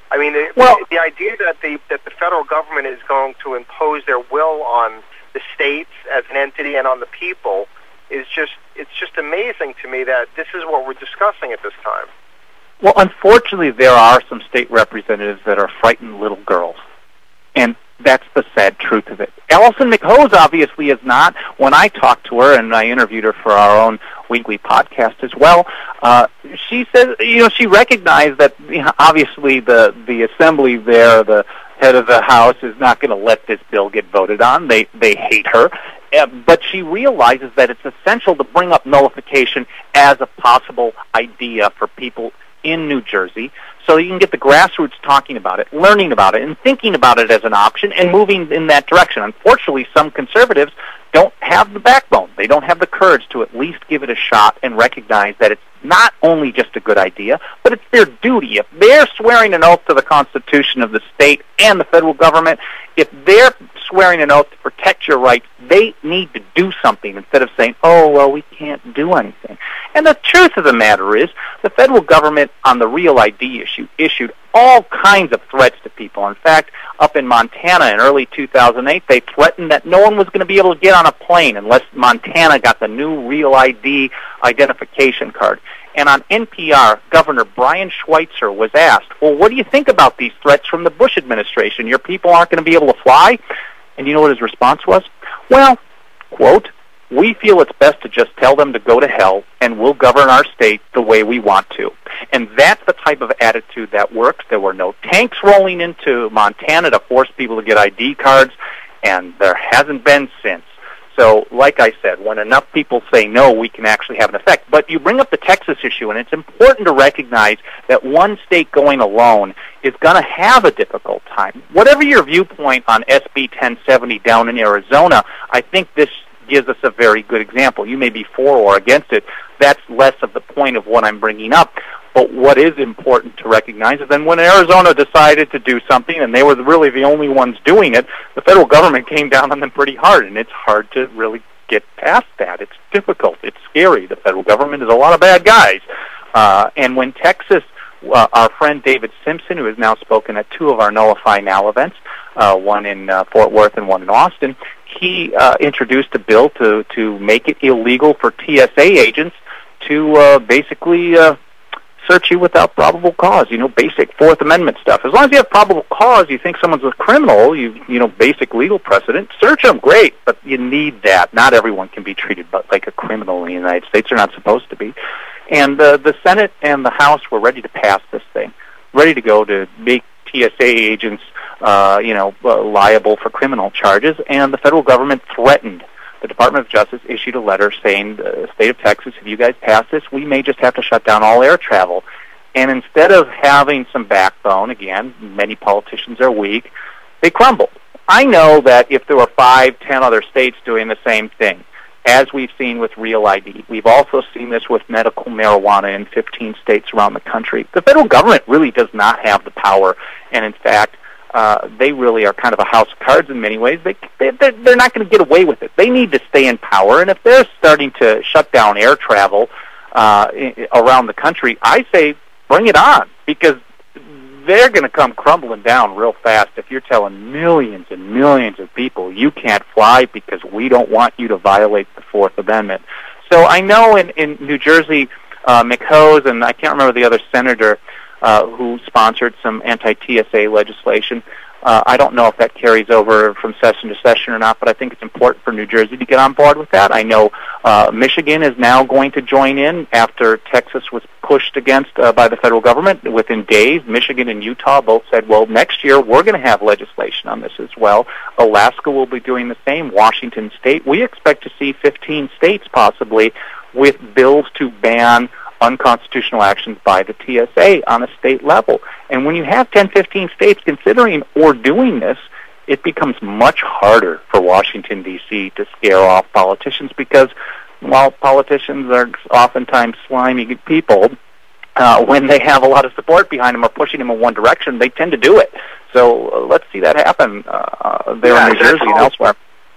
I mean, the, well, the idea that the that the federal government is going to impose their will on the states as an entity and on the people is just, it's just amazing to me that this is what we're discussing at this time. Well, unfortunately, there are some state representatives that are frightened little girls, and that's the sad truth of it. Alison McHose obviously is not. When I talked to her, and I interviewed her for our own weekly podcast as well, uh, she said, you know, she recognized that, you know, obviously the, the assembly there, the head of the House, is not going to let this bill get voted on. They, they hate her. Uh, but she realizes that it's essential to bring up nullification as a possible idea for people in New Jersey, so you can get the grassroots talking about it, learning about it, and thinking about it as an option and moving in that direction. Unfortunately, some conservatives don't have the backbone. They don't have the courage to at least give it a shot and recognize that it's not only just a good idea, but it's their duty. If they're swearing an oath to the Constitution of the state and the federal government, if they're swearing an oath to protect your rights, they need to do something instead of saying, oh, well, we can't do anything. And the truth of the matter is, the federal government on the Real I D issue issued all kinds of threats to people. In fact, up in Montana in early two thousand eight, they threatened that no one was going to be able to get on a plane unless Montana got the new Real I D identification card. And on N P R, Governor Brian Schweitzer was asked, well, what do you think about these threats from the Bush administration? Your people aren't going to be able to fly? And you know what his response was? Well, quote, we feel it's best to just tell them to go to hell, and we'll govern our state the way we want to. And that's the type of attitude that works. There were no tanks rolling into Montana to force people to get I D cards, and there hasn't been since. So, like I said, when enough people say no, we can actually have an effect. But you bring up the Texas issue, and it's important to recognize that one state going alone is going to have a difficult time. Whatever your viewpoint on S B ten seventy down in Arizona, I think this gives us a very good example. You may be for or against it. That's less of the point of what I'm bringing up. But what is important to recognize is that when Arizona decided to do something, and they were really the only ones doing it, the federal government came down on them pretty hard, and it's hard to really get past that. It's difficult. It's scary. The federal government is a lot of bad guys. Uh, and when Texas, uh, our friend David Simpson, who has now spoken at two of our Nullify Now events, uh, one in uh, Fort Worth and one in Austin, he uh, introduced a bill to, to make it illegal for T S A agents to uh, basically uh, search you without probable cause, you know, basic Fourth Amendment stuff. As long as you have probable cause, you think someone's a criminal, you you know, basic legal precedent, search them, great, but you need that. Not everyone can be treated but like a criminal in the United States. They're not supposed to be. And uh, the Senate and the House were ready to pass this thing, ready to go to make T S A agents, uh, you know, uh, liable for criminal charges, and the federal government threatened. The Department of Justice issued a letter saying, the state of Texas, if you guys pass this, we may just have to shut down all air travel. And instead of having some backbone, again, many politicians are weak, they crumbled. I know that if there were five, ten other states doing the same thing, as we've seen with Real I D, we've also seen this with medical marijuana in fifteen states around the country. The federal government really does not have the power, and in fact, Uh, they really are kind of a house of cards in many ways. They, they, they're not going to get away with it. They need to stay in power, and if they're starting to shut down air travel uh, around the country, I say bring it on, because they're going to come crumbling down real fast if you're telling millions and millions of people you can't fly because we don't want you to violate the Fourth Amendment. So I know in, in New Jersey, uh, McHose, and I can't remember the other senator, Uh, who sponsored some anti-T S A legislation. Uh, I don't know if that carries over from session to session or not, but I think it's important for New Jersey to get on board with that. I know uh, Michigan is now going to join in after Texas was pushed against uh, by the federal government. Within days, Michigan and Utah both said, well, next year we're going to have legislation on this as well. Alaska will be doing the same. Washington State. We expect to see fifteen states possibly with bills to ban unconstitutional actions by the T S A on a state level. And when you have ten, fifteen states considering or doing this, it becomes much harder for Washington, D C to scare off politicians because, while politicians are oftentimes slimy people, uh, when they have a lot of support behind them or pushing them in one direction, they tend to do it. So uh, let's see that happen uh, there yeah, in New Jersey and elsewhere.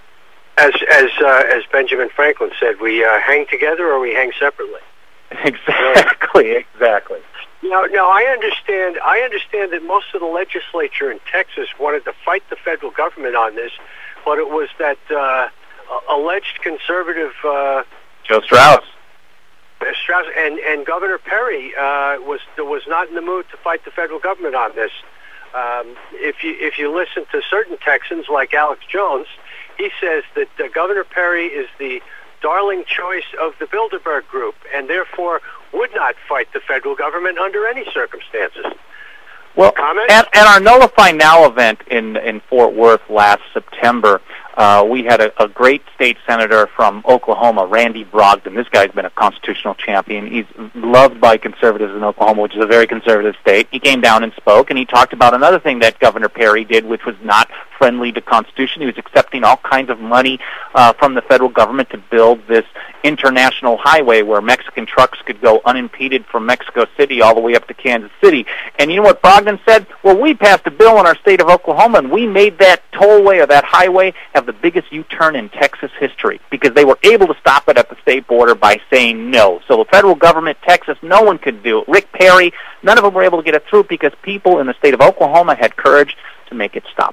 As, as, uh, as Benjamin Franklin said, we uh, hang together or we hang separately. Exactly, exactly. No, no, I understand. I understand that most of the legislature in Texas wanted to fight the federal government on this, but it was that uh, alleged conservative uh, Joe Strauss. Strauss and, and Governor Perry uh, was was not in the mood to fight the federal government on this. Um, if you if you listen to certain Texans like Alex Jones, he says that uh, Governor Perry is the darling choice of the Bilderberg Group, and therefore would not fight the federal government under any circumstances. Well, at, at our Nullify Now event in, in Fort Worth last September, uh, we had a, a great state senator from Oklahoma, Randy Brogdon. This guy's been a constitutional champion. He's loved by conservatives in Oklahoma, which is a very conservative state. He came down and spoke, and he talked about another thing that Governor Perry did, which was not friendly to Constitution. He was accepting all kinds of money uh, from the federal government to build this international highway where Mexican trucks could go unimpeded from Mexico City all the way up to Kansas City. And you know what Brogdon said? Well, we passed a bill in our state of Oklahoma, and we made that tollway or that highway have the biggest U-turn in Texas history because they were able to stop it at the state border by saying no. So the federal government, Texas, no one could do it. Rick Perry, none of them were able to get it through because people in the state of Oklahoma had courage to make it stop.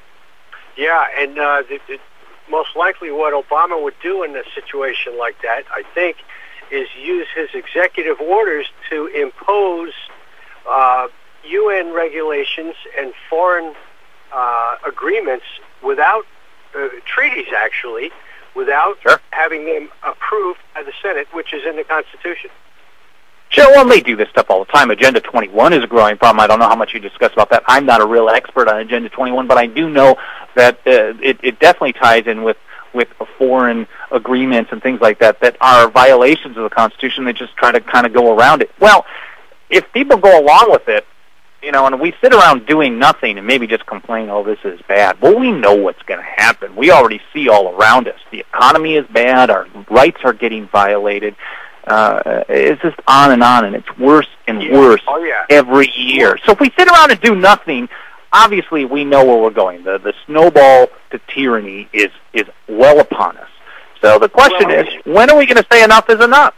Yeah, and uh, the, the, most likely what Obama would do in a situation like that, I think, is use his executive orders to impose uh, U N regulations and foreign uh, agreements without, uh, treaties actually, without sure. having them approved by the Senate, which is in the Constitution. Sure, well, they do this stuff all the time. Agenda twenty-one is a growing problem. I don't know how much you discuss about that. I'm not a real expert on Agenda twenty-one, but I do know that uh, it, it definitely ties in with, with foreign agreements and things like that that are violations of the Constitution. They just try to kind of go around it. Well, if people go along with it, you know, and we sit around doing nothing and maybe just complain, oh, this is bad. Well, we know what's going to happen. We already see all around us. The economy is bad. Our rights are getting violated. Uh, it's just on and on, and it's worse and yeah. worse oh, yeah. every year. So if we sit around and do nothing, obviously we know where we're going. The the snowball to tyranny is, is well upon us. So the question well, is, when are we going to say enough is enough?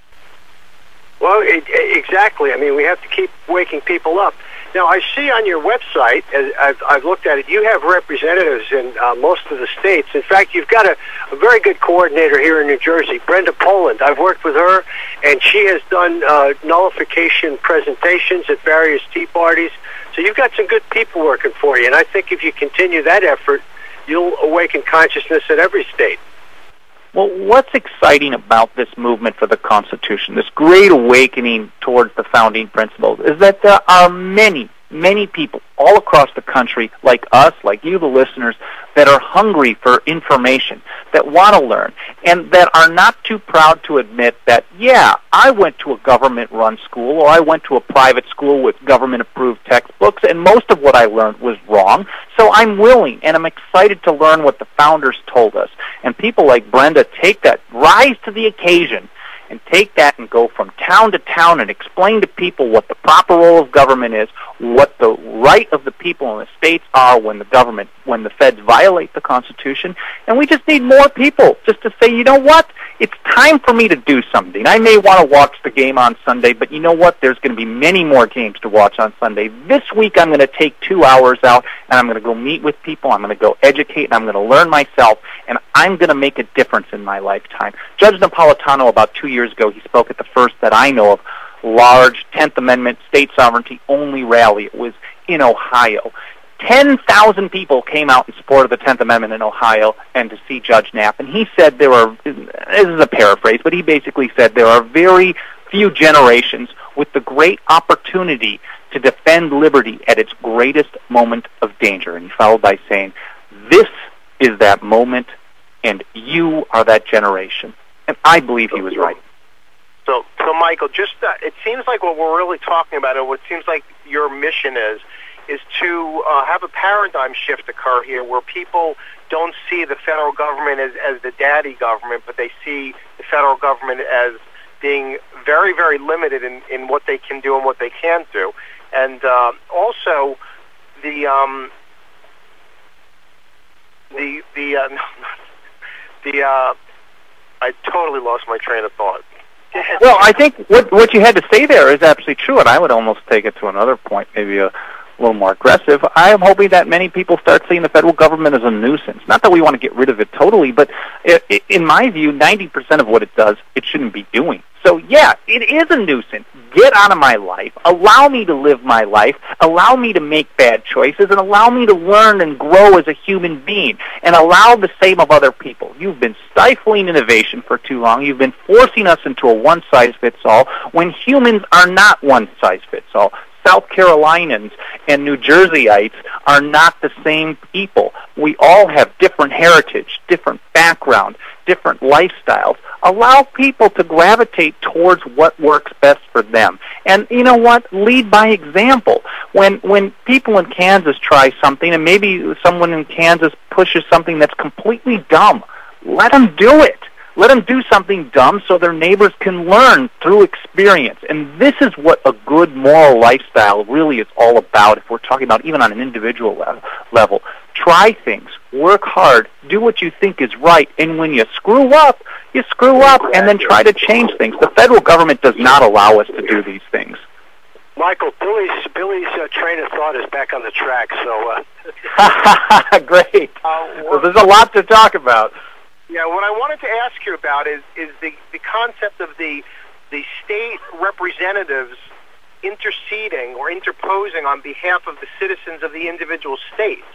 Well, it, exactly. I mean, we have to keep waking people up. Now, I see on your website, as I've, I've looked at it, you have representatives in uh, most of the states. In fact, you've got a, a very good coordinator here in New Jersey, Brenda Poland. I've worked with her, and she has done uh, nullification presentations at various tea parties. So you've got some good people working for you, and I think if you continue that effort, you'll awaken consciousness in every state. Well, what's exciting about this movement for the Constitution, this great awakening towards the founding principles, is that there are many, many people all across the country, like us, like you, the listeners, that are hungry for information, that want to learn, and that are not too proud to admit that, yeah, I went to a government-run school, or I went to a private school with government-approved textbooks, and most of what I learned was wrong, so I'm willing, and I'm excited to learn what the founders told us. And people like Brenda take that, rise to the occasion, and take that and go from town to town and explain to people what the proper role of government is, what the right of the people in the states are when the government, when the feds violate the Constitution. And we just need more people just to say, you know what, it's time for me to do something. I may want to watch the game on Sunday, but you know what, there's going to be many more games to watch on Sunday. This week I'm going to take two hours out, and I'm going to go meet with people, I'm going to go educate, and I'm going to learn myself, and I'm going to make a difference in my lifetime. Judge Napolitano, about two years ago, he spoke at the first that I know of large tenth Amendment state sovereignty-only rally. It was in Ohio. ten thousand people came out in support of the tenth Amendment in Ohio and to see Judge Knapp. And he said there are, this is a paraphrase, but he basically said there are very few generations with the great opportunity to defend liberty at its greatest moment of danger. And he followed by saying, this is that moment, and you are that generation. And I believe he was right. So, so Michael, just uh, it seems like what we're really talking about, and what seems like your mission is, is to uh, have a paradigm shift occur here, where people don't see the federal government as, as the daddy government, but they see the federal government as being very, very limited in, in what they can do and what they can't do, and uh, also the um, the the uh, the uh, I totally lost my train of thought. Well, I think what what you had to say there is absolutely true, and I would almost take it to another point, maybe a little more aggressive. I am hoping that many people start seeing the federal government as a nuisance. Not that we want to get rid of it totally, but it, in my view, ninety percent of what it does, it shouldn't be doing. So, yeah, it is a nuisance. Get out of my life. Allow me to live my life. Allow me to make bad choices, and allow me to learn and grow as a human being, and allow the same of other people. You've been stifling innovation for too long. You've been forcing us into a one-size-fits-all when humans are not one-size-fits-all. South Carolinians and New Jerseyites are not the same people. We all have different heritage, different background, different lifestyles. Allow people to gravitate towards what works best for them. And you know what? Lead by example. When when people in Kansas try something, and maybe someone in Kansas pushes something that's completely dumb, let them do it. Let them do something dumb so their neighbors can learn through experience. And this is what a good moral lifestyle really is all about, if we're talking about even on an individual level. Try things. Work hard. Do what you think is right. And when you screw up, you screw up, and then try to change things. The federal government does not allow us to do these things. Michael, Billy's Billy's uh, train of thought is back on the track, so... Uh... Great. Uh, well, there's a lot to talk about. Yeah, what I wanted to ask you about is is the, the concept of the the state representatives interceding or interposing on behalf of the citizens of the individual states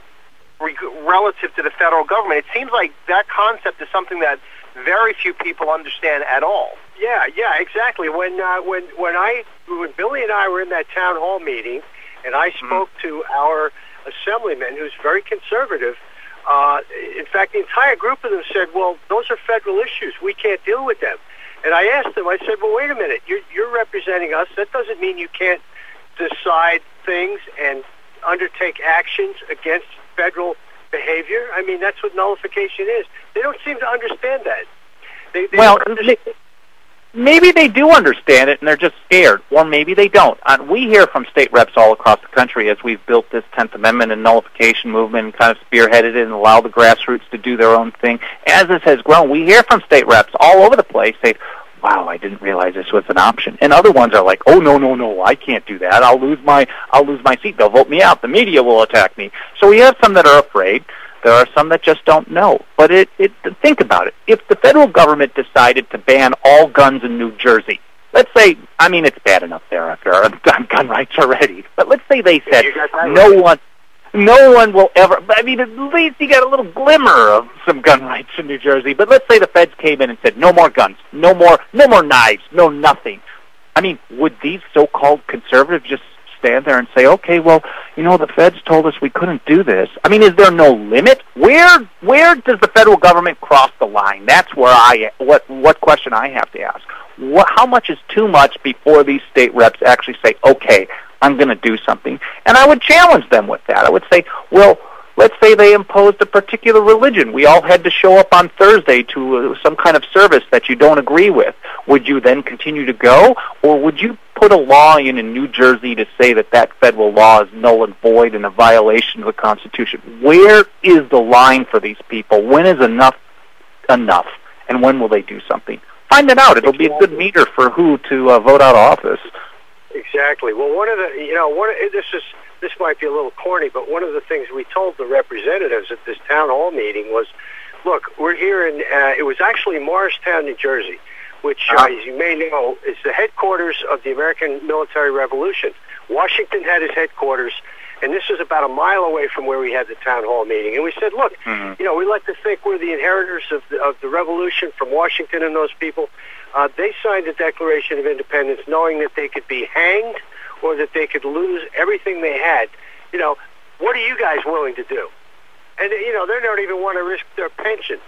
re- relative to the federal government. It seems like that concept is something that very few people understand at all. Yeah, yeah, exactly. When uh, when when I when Billy and I were in that town hall meeting, and I spoke mm-hmm. to our assemblyman, who's very conservative. Uh, in fact, the entire group of them said, well, those are federal issues. We can't deal with them. And I asked them, I said, well, wait a minute. You're, you're representing us. That doesn't mean you can't decide things and undertake actions against federal behavior. I mean, that's what nullification is. They don't seem to understand that. They, they well, don't understand. They, maybe they do understand it, and they're just scared. Or maybe they don't. Uh, we hear from state reps all across the country as we've built this tenth Amendment and nullification movement and kind of spearheaded it and allowed the grassroots to do their own thing. As this has grown, we hear from state reps all over the place say, wow, I didn't realize this was an option. And other ones are like, oh, no, no, no, I can't do that. I'll lose my, I'll lose my seat. They'll vote me out. The media will attack me. So we have some that are afraid. There are some that just don't know. But it, it, think about it. If the federal government decided to ban all guns in New Jersey, let's say, I mean, it's bad enough there after our gun rights already, but let's say they said no one, no one will ever, I mean, at least you got a little glimmer of some gun rights in New Jersey, but let's say the feds came in and said no more guns, no more, no more knives, no nothing. I mean, would these so-called conservatives just stand there and say, okay, well, you know, the feds told us we couldn't do this. I mean, is there no limit? Where where does the federal government cross the line? That's where I, what what question I have to ask. What, how much is too much before these state reps actually say, okay, I'm going to do something? And I would challenge them with that. I would say, well, let's say they imposed a particular religion. We all had to show up on Thursday to uh, some kind of service that you don't agree with. Would you then continue to go, or would you put a law in in New Jersey to say that that federal law is null and void and a violation of the Constitution? Where is the line for these people? When is enough enough, and when will they do something? Find it out. It'll be a good meter for who to uh, vote out of office. Exactly. Well, one of the, you know, one of, this is this might be a little corny, but one of the things we told the representatives at this town hall meeting was, look, we're here in, uh, it was actually Morristown, New Jersey, which, uh, as you may know, is the headquarters of the American Military Revolution. Washington had his headquarters, and this was about a mile away from where we had the town hall meeting. And we said, look, mm-hmm. you know, we like to think we're the inheritors of the, of the revolution from Washington and those people. Uh, they signed the Declaration of Independence knowing that they could be hanged or that they could lose everything they had. You know, what are you guys willing to do? And, you know, they don't even want to risk their pensions.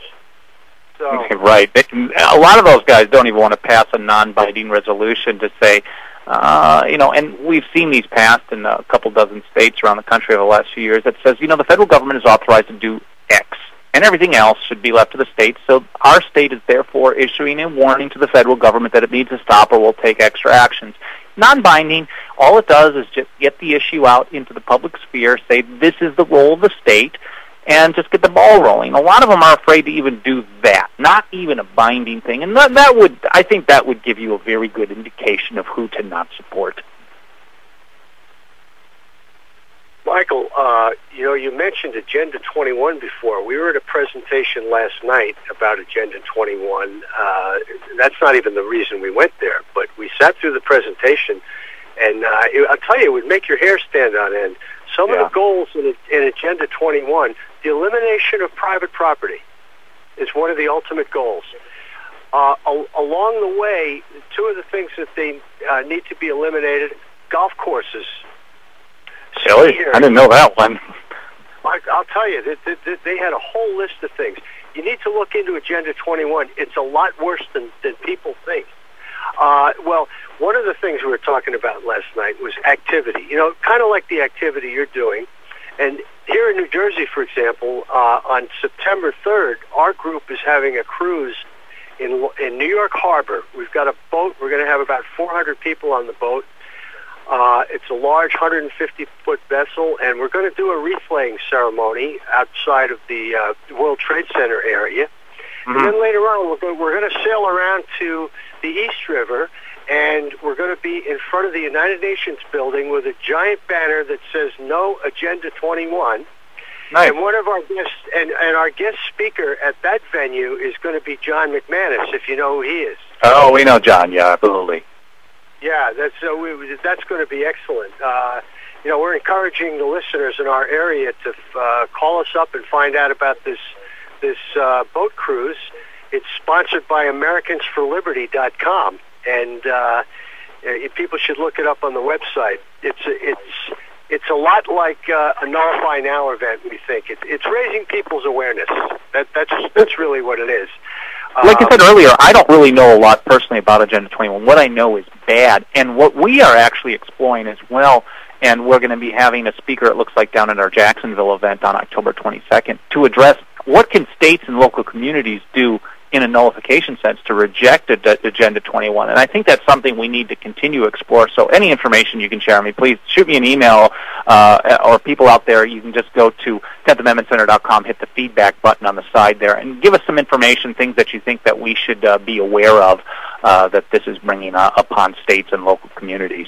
So. Right. A lot of those guys don't even want to pass a non-binding resolution to say, uh, you know, and we've seen these passed in a couple dozen states around the country over the last few years that says, you know, the federal government is authorized to do X, and everything else should be left to the states. So our state is therefore issuing a warning to the federal government that it needs to stop or will take extra actions. Non-binding, all it does is just get the issue out into the public sphere, say this is the role of the state, and just get the ball rolling. A lot of them are afraid to even do that, not even a binding thing. And that, that would, I think that would give you a very good indication of who to not support. Michael, uh, you know, you mentioned Agenda twenty-one before. We were at a presentation last night about Agenda twenty-one. Uh, that's not even the reason we went there, but we sat through the presentation, and uh, it, I'll tell you, it would make your hair stand on end. Some yeah. of the goals in, in Agenda twenty-one, the elimination of private property is one of the ultimate goals. Uh, al- along the way, two of the things that they uh, need to be eliminated, golf courses. Really? I didn't know that one. I, I'll tell you, they, they, they had a whole list of things. You need to look into Agenda twenty-one. It's a lot worse than, than people think. Uh, well, one of the things we were talking about last night was activity. You know, kind of like the activity you're doing. And here in New Jersey, for example, uh, on September third, our group is having a cruise in in New York Harbor. We've got a boat. We're going to have about four hundred people on the boat. Uh, it's a large one hundred fifty foot vessel, and we're going to do a wreath-laying ceremony outside of the uh, World Trade Center area. Mm-hmm. And then later on, we're going, we're going to sail around to the East River, and we're going to be in front of the United Nations building with a giant banner that says "No Agenda twenty-one." Nice. And one of our guests, and, and our guest speaker at that venue is going to be John McManus, if you know who he is. Oh, we know John. Yeah, absolutely. Yeah, that's uh, we, that's going to be excellent. Uh, you know, we're encouraging the listeners in our area to uh, call us up and find out about this this uh, boat cruise. It's sponsored by Americans for Liberty dot com, and uh, people should look it up on the website. It's it's it's a lot like uh, a Nullify Now event. We think it, it's raising people's awareness. That that's that's really what it is. Like um, I said earlier, I don't really know a lot personally about Agenda twenty-one. What I know is bad, and what we are actually exploring as well, and we're going to be having a speaker, it looks like, down at our Jacksonville event on October twenty-second to address what can states and local communities do in a nullification sense to reject Agenda twenty-one. And I think that's something we need to continue to explore. So any information you can share with me, please shoot me an email, uh, or people out there, you can just go to tenth amendment center dot com, hit the feedback button on the side there, and give us some information, things that you think that we should uh, be aware of uh, that this is bringing uh, upon states and local communities.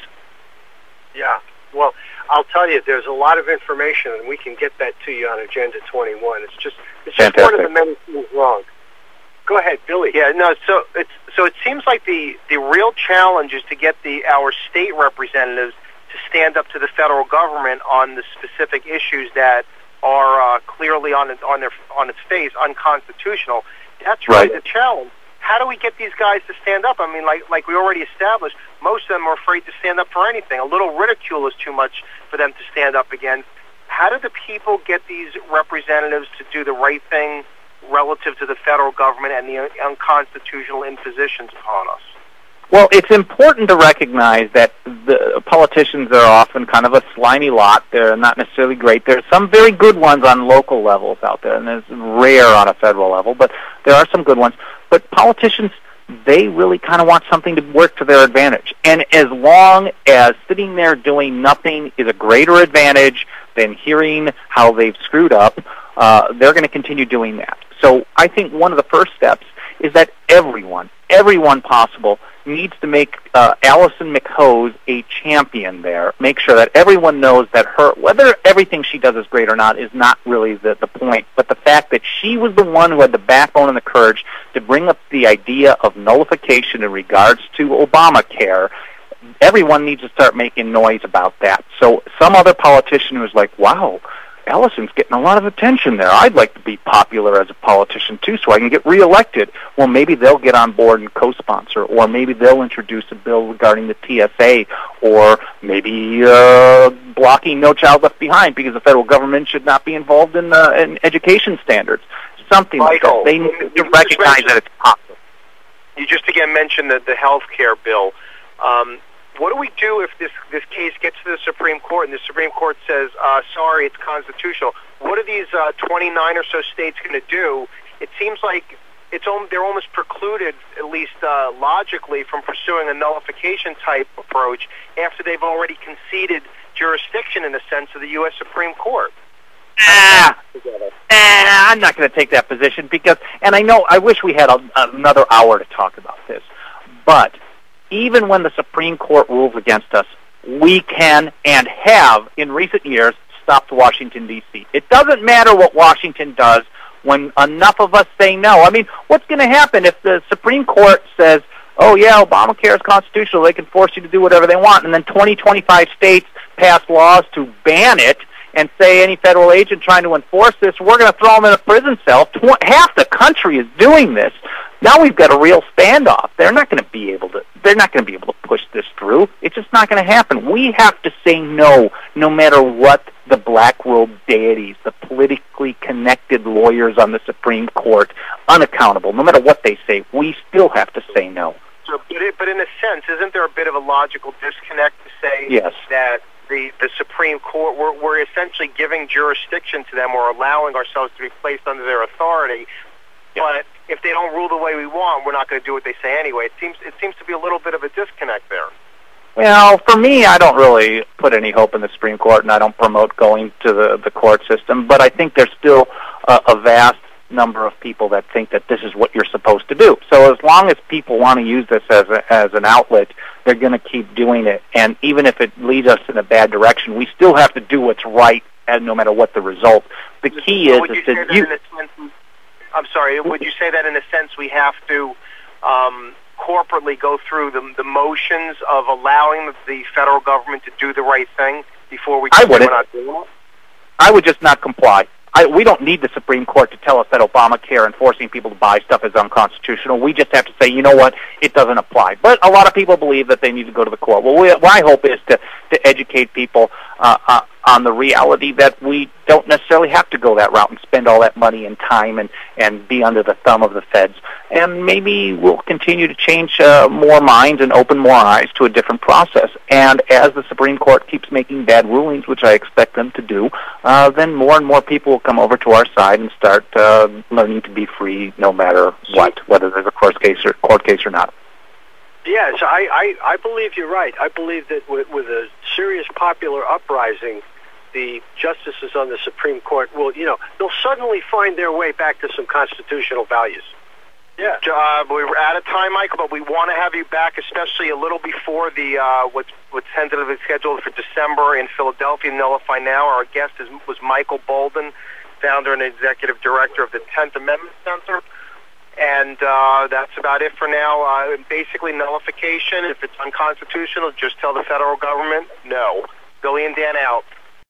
Yeah, well, I'll tell you, there's a lot of information, and we can get that to you on Agenda twenty-one. It's just, it's just one of the many things wrong. Go ahead, Billy. Yeah, no. So it's so it seems like the the real challenge is to get the our state representatives to stand up to the federal government on the specific issues that are uh, clearly on on their on its face unconstitutional. That's really right. the challenge. How do we get these guys to stand up? I mean, like like we already established, most of them are afraid to stand up for anything. A little ridicule is too much for them to stand up against. How do the people get these representatives to do the right thing relative to the federal government and the unconstitutional impositions upon us? Well, it's important to recognize that the politicians are often kind of a slimy lot. They're not necessarily great. There's some very good ones on local levels out there, and there's rare on a federal level, but there are some good ones. But politicians, they really kind of want something to work to their advantage. And as long as sitting there doing nothing is a greater advantage than hearing how they've screwed up, uh, they're going to continue doing that. So I think one of the first steps is that everyone, everyone possible, needs to make uh, Allison McHose a champion there. Make sure that everyone knows that her, whether everything she does is great or not, is not really the, the point, but the fact that she was the one who had the backbone and the courage to bring up the idea of nullification in regards to Obamacare. Everyone needs to start making noise about that. So some other politician who's like, wow, Allison's getting a lot of attention there. I'd like to be popular as a politician, too, so I can get reelected. Well, maybe they'll get on board and co-sponsor, or maybe they'll introduce a bill regarding the T S A, or maybe uh, blocking No Child Left Behind because the federal government should not be involved in, uh, in education standards. Something Michael, like that. They need to recognize that it's possible. You just again mentioned the, the health care bill. Um, What do we do if this this case gets to the Supreme Court and the Supreme Court says, uh, sorry, it's constitutional? What are these uh, twenty-nine or so states going to do? It seems like it's they're almost precluded, at least uh, logically, from pursuing a nullification-type approach after they've already conceded jurisdiction, in a sense, of the U S Supreme Court. ah, ah, I'm not going to take that position because, and I know, I wish we had a, another hour to talk about this, but even when the Supreme Court rules against us, we can and have, in recent years, stopped Washington, D C It doesn't matter what Washington does when enough of us say no. I mean, what's going to happen if the Supreme Court says, oh, yeah, Obamacare is constitutional, they can force you to do whatever they want, and then twenty, twenty-five states pass laws to ban it and say any federal agent trying to enforce this, we're going to throw them in a prison cell. Tw- half the country is doing this. Now we've got a real standoff. They're not going to be able to. They're not going to be able to push this through. It's just not going to happen. We have to say no, no matter what the black-robed deities, the politically connected lawyers on the Supreme Court, unaccountable. No matter what they say, we still have to say no. So, but, it, but in a sense, isn't there a bit of a logical disconnect to say yes. that the the Supreme Court, we're, we're essentially giving jurisdiction to them or allowing ourselves to be placed under their authority, yes. but if they don't rule the way we want, we're not going to do what they say anyway. It seems it seems to be a little bit of a disconnect there. Well, for me, I don't really put any hope in the Supreme Court, and I don't promote going to the, the court system, but I think there's still a, a vast number of people that think that this is what you're supposed to do. So as long as people want to use this as a, as an outlet, they're going to keep doing it. And even if it leads us in a bad direction, we still have to do what's right, and no matter what the result. The key so is, would you is say that that you... in a sense, I'm sorry, would you say that in a sense we have to um, corporately go through the, the motions of allowing the federal government to do the right thing before we I can wouldn't. not doing it? I would just not comply. I, we don't need the Supreme Court to tell us that Obamacare and forcing people to buy stuff is unconstitutional. We just have to say, you know what, it doesn't apply. But a lot of people believe that they need to go to the court. Well, we, my hope is to, to educate people uh, uh, on the reality that we don't necessarily have to go that route and spend all that money and time and, and be under the thumb of the feds. And maybe we'll continue to change uh, more minds and open more eyes to a different process. And as the Supreme Court keeps making bad rulings, which I expect them to do, uh, then more and more people will come over to our side and start uh, learning to be free no matter what, whether there's a court case or, court case or not. Yes, I, I, I believe you're right. I believe that with, with a serious popular uprising, the justices on the Supreme Court will, you know, they'll suddenly find their way back to some constitutional values. Yeah, uh, we're out of time, Michael, but we want to have you back, especially a little before the uh, what's what's tentatively scheduled for December in Philadelphia. Nullify Now. Our guest is, was Michael Boldin, founder and executive director of the tenth Amendment Center. And uh, that's about it for now. Uh, basically, nullification. If it's unconstitutional, just tell the federal government no. Billy and Dan out.